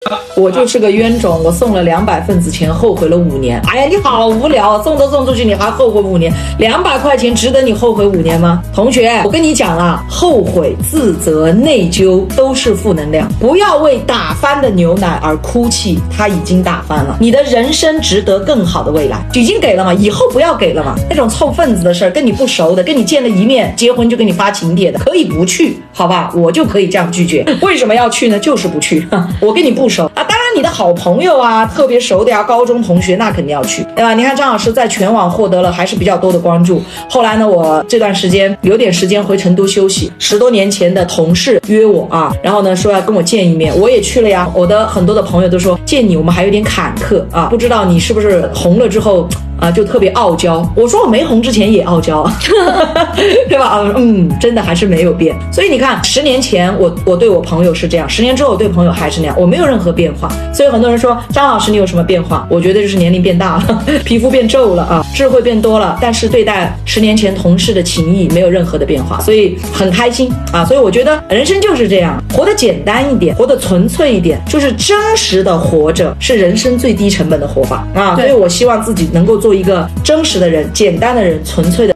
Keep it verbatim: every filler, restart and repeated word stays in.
我就是个冤种，我送了两百份子钱，后悔了五年。哎呀，你好无聊，送都送出去，你还后悔五年？两百块钱值得你后悔五年吗？同学，我跟你讲啊，后悔、自责、内疚都是负能量，不要为打翻的牛奶而哭泣，它已经打翻了。你的人生值得更好的未来，已经给了嘛，以后不要给了嘛。那种凑份子的事儿，跟你不熟的，跟你见了一面，结婚就给你发请帖的，可以不去，好吧？我就可以这样拒绝。为什么要去呢？就是不去。我跟你不熟啊，当然你的好朋友啊，特别熟的呀，高中同学那肯定要去，对吧？你看张老师在全网获得了还是比较多的关注。后来呢，我这段时间有点时间回成都休息，十多年前的同事约我啊，然后呢说要跟我见一面，我也去了呀。我的很多的朋友都说见你我们还有点坎坷啊，不知道你是不是红了之后啊，就特别傲娇。我说我没红之前也傲娇，对吧？嗯，真的还是没有变。所以你看，十年前我我对我朋友是这样，十年之后我对朋友还是那样，我没有任何变化。所以很多人说张老师你有什么变化？我觉得就是年龄变大了，皮肤变皱了啊，智慧变多了，但是对待十年前同事的情谊没有任何的变化，所以很开心啊。所以我觉得人生就是这样，活得简单一点，活得纯粹一点，就是真实的活着，是人生最低成本的活法啊。所以我希望自己能够做一个真实的人，简单的人，纯粹的。